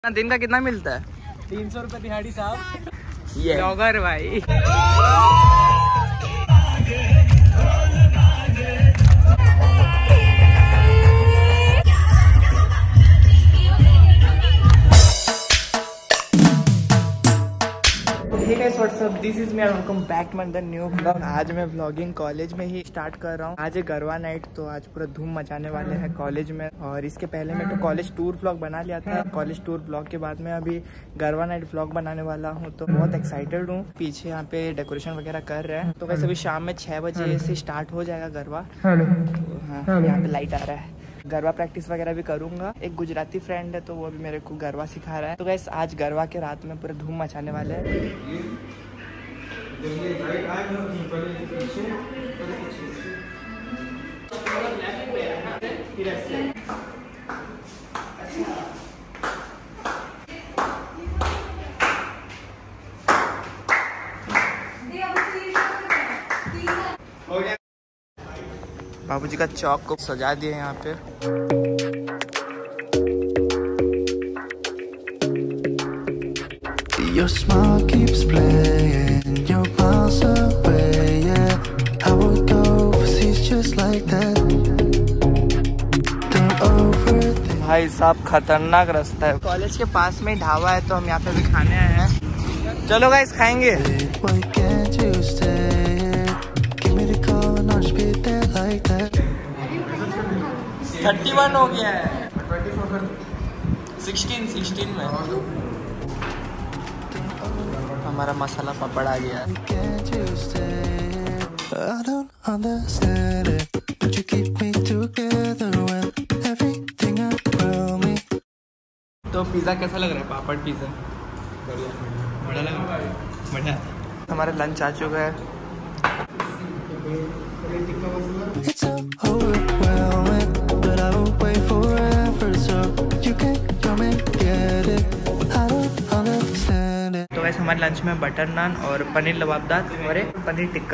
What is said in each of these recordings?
दिन का कितना मिलता है? 300 रुपए दिहाड़ी साहब। ये ब्लॉगर भाई। What's up, this is me, welcome back to my new blog. आज मैं व्लॉगिंग कॉलेज में ही स्टार्ट कर रहा हूँ। आज है गरबा नाइट, तो आज पूरा धूम मचाने वाले हैं कॉलेज में। और इसके पहले मैं तो कॉलेज टूर व्लॉग बना लिया था। कॉलेज टूर व्लॉग के बाद में अभी गरबा नाइट व्लॉग बनाने वाला हूँ, तो बहुत एक्साइटेड हूँ। पीछे यहाँ पे डेकोरेशन वगैरह कर रहे हैं, तो वैसे अभी शाम में 6 बजे से स्टार्ट हो जाएगा गरबा। तो हाँ, यहाँ पे लाइट आ रहा है। गरबा प्रैक्टिस वगैरह भी करूंगा। एक गुजराती फ्रेंड है, तो वो भी मेरे को गरबा सिखा रहा है। तो गाइस आज गरबा के रात में पूरा धूम मचाने वाले हैं। बाबूजी का चौक को सजा दिए यहाँ पे। Your smile keeps playing, your miles away, yeah. I would go overseas just like that. Don't overthink. भाई साहब खतरनाक रास्ता है। कॉलेज के पास में ही ढाबा है, तो हम यहाँ पे भी खाने आए हैं। चलो गाइस खाएंगे। Why can't you stay? Give me the call and I'll just be there like that. 31 हो गया है। 16 में हमारा मसाला पापड़ आ गया। Why can't you stay? I don't understand it, but you keep me together when everything around me. तो pizza कैसा लग रहा है? पापड़ पिज़्ज़ा बढ़िया लग रहा है। बढ़िया। हमारा लंच आ चुका है। It's so overwhelming, but I won't wait forever, so you can come and get it. I don't understand it. तो वैसे हमारे लंच में बटर नान और पनीर लबाबदार और एक पनीर टिक्का।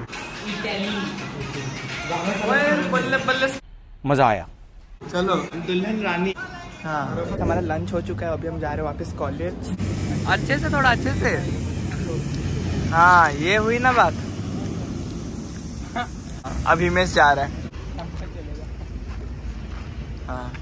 बल्ले बल्ले मजा आया। चलो दुल्हन रानी। हाँ, हमारा लंच हो चुका है। अभी हम जा रहे हैं वापस कॉलेज। अच्छे से, थोड़ा अच्छे से। हाँ, ये हुई ना बात। अभी हिमेश जा रहा है। हाँ।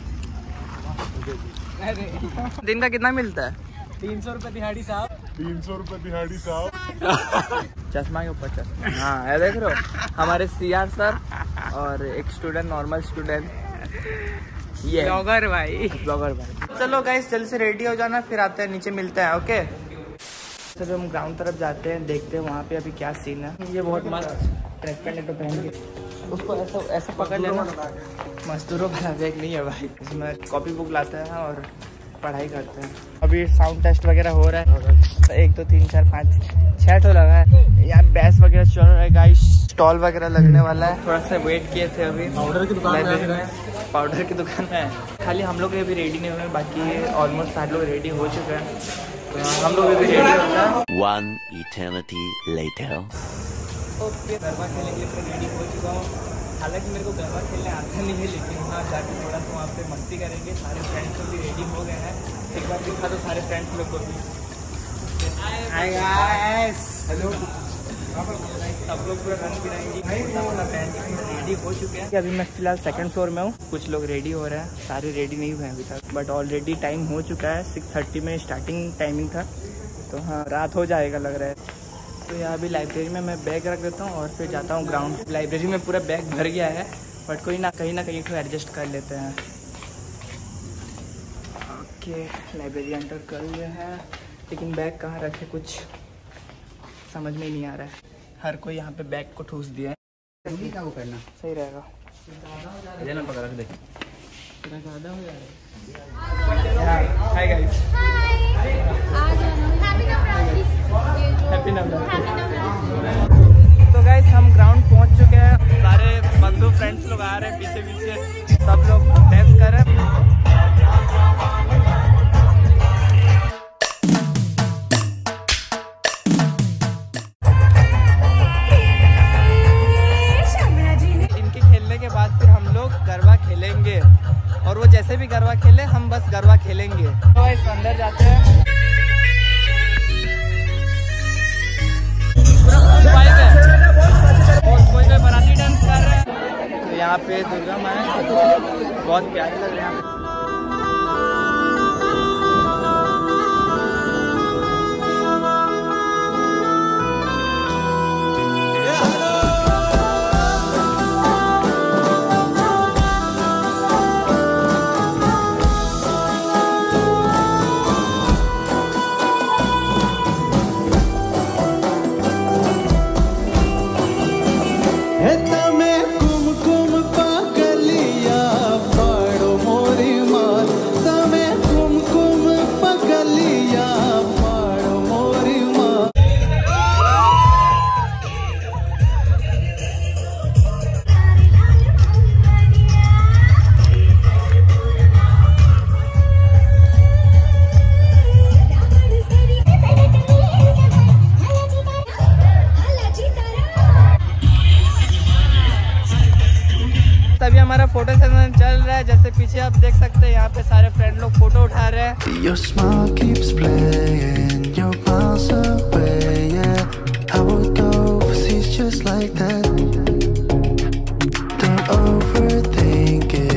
दिन का कितना मिलता है? 300 रुपए दिहाड़ी साहब। 300 रुपए दिहाड़ी साहब। चश्मा के ऊपर चश्मा। हाँ, ये देख रहे हो हमारे CR सर और एक स्टूडेंट, नॉर्मल स्टूडेंट, ये ब्लॉगर भाई। चलो गाइस जल्दी से रेडी हो जाना, फिर आते हैं नीचे, मिलते हैं। ओके, चलो हम ग्राउंड तरफ जाते हैं, देखते हैं वहाँ पे अभी क्या सीन है। ये बहुत मस्त ट्रैक पैंट तो पहन के उसको ऐसा पकड़ लेना। मजदूरों वाला बैग नहीं है भाई, इसमें कॉपी बुक लाते हैं और पढ़ाई करते हैं। अभी साउंड टेस्ट वगैरह हो रहा है। 1 2 3 4 5 6 तो लगा है। यहाँ बैस वगैरह चल रहा है गाइस। स्टॉल वगैरह लगने वाला है। थोड़ा सा वेट किए थे अभी। पाउडर की दुकान में, पाउडर की दुकान में खाली हम लोग अभी रेडी नहीं हुए, बाकी ऑलमोस्ट सारे लोग रेडी हो चुके हैं। तो हम लोग अभी रेडी होता है। 1 eternity later. ओके, गरबा खेलने के लिए फिर रेडी हो चुका हूँ। हालांकि मेरे को गरबा खेलने आता नहीं है, लेकिन हाँ जाके थोड़ा सा वहाँ पे मस्ती करेंगे। सारे फ्रेंड्स लोग भी रेडी हो गए हैं। एक बार दिखा दो सारे फ्रेंड्स लोग को भी। Hi guys, hello. सब लोग पूरा रंग बिरंगी रेडी हो चुके हैं। अभी मैं फिलहाल 2nd फ्लोर में हूँ। कुछ लोग रेडी हो रहे हैं, सारे रेडी नहीं हुए हैं अभी तक, बट ऑलरेडी टाइम हो चुका है। 6:30 में स्टार्टिंग टाइमिंग था, तो हाँ रात हो जाएगा लग रहा है। तो यहाँ अभी लाइब्रेरी में मैं बैग रख देता हूँ और फिर जाता हूँ ग्राउंड। लाइब्रेरी में पूरा बैग भर गया है, बट कोई ना कहीं तो एडजस्ट कर लेते हैं। ओके, लाइब्रेरी एंटर कर लिया है, लेकिन बैग कहाँ रखे कुछ समझ में ही नहीं आ रहा है। हर कोई यहाँ पे बैग को ठूस दिया है। क्या वो करना सही रहेगा? पकड़ रख दे। ज़्यादा हो जाएगा। Hi guys, happy Navratri. तो गाइस हम ग्राउंड पहुंच चुके हैं। सारे बंधु फ्रेंड्स लोग आ रहे हैं पीछे पीछे, सब लोग डांस कर रहे हैं। इनके खेलने के बाद फिर हम लोग गरबा खेलेंगे, और वो जैसे भी गरबा खेले हम बस गरबा खेलेंगे। तो गाइस अंदर जाते हैं। कोई बाराती डांस कर रहा है। तो यहाँ पे दुर्गा माँ है, बहुत प्यारी लग रही है। अभी हमारा फोटो सेशन चल रहा है। जैसे पीछे आप देख सकते हैं, यहाँ पे सारे फ्रेंड लोग फोटो उठा रहे हैं। Your smile keeps playing, you're miles away, yeah. I would go overseas just like that. Don't overthink it.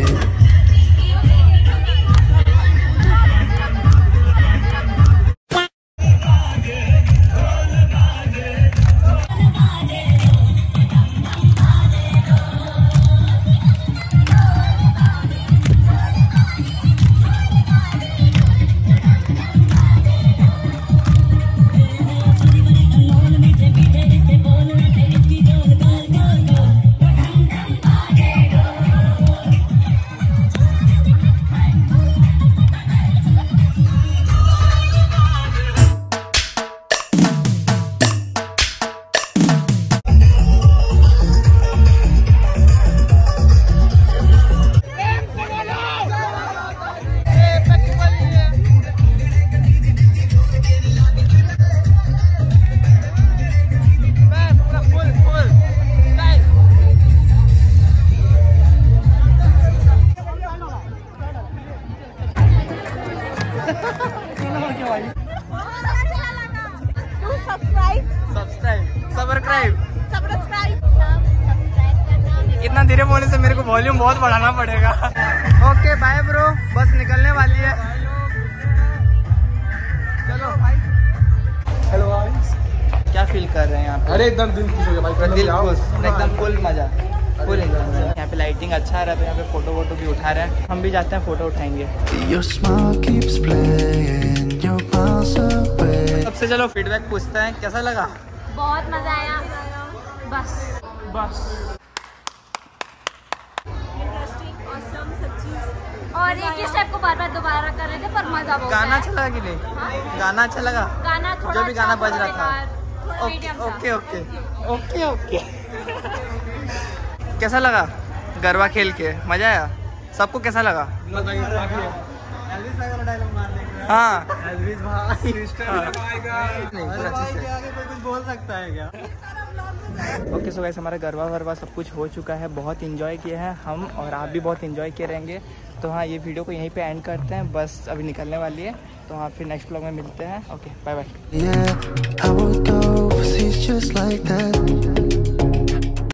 इतना धीरे बोलने से मेरे को वॉल्यूम बहुत बढ़ाना पड़ेगा। ओके बाय ब्रो, बस निकलने वाली है। चलो भाई। हेलो गाइस, क्या फील कर रहे हैं यहाँ पे? अरे एकदम दिल खुश हो गया भाई, दिल खुश, एकदम फुल मजा, फुल एंजॉय। यहाँ पे लाइटिंग अच्छा आ रहा है, तो यहाँ पे फोटो वोटो भी उठा रहे हैं। हम भी जाते हैं, फोटो उठाएंगे। सबसे चलो फीडबैक पूछते हैं, कैसा लगा? बहुत मजा आया। बस इंटरेस्टिंग, ऑसम, सब चीज। और एक ही स्टेप को बार बार दोबारा कर रहे थे, पर मजा बहुत आया। गाना अच्छा लगा कि नहीं? हाँ? गाना अच्छा लगा? गाना थोड़ा जो भी गाना बज रहा था। ओके। कैसा लगा गरबा खेल के? मजा आया? सबको कैसा लगा? हाँ बोल सकता है क्या? ओके सो गाइस, हमारा गरबा वरबा सब कुछ हो चुका है। बहुत इंजॉय किए हैं हम, और आप भी बहुत इंजॉय किए रहेंगे। तो हाँ, ये वीडियो को यहीं पे एंड करते हैं, बस अभी निकलने वाली है। तो हाँ, फिर नेक्स्ट व्लॉग में मिलते हैं। Okay bye bye.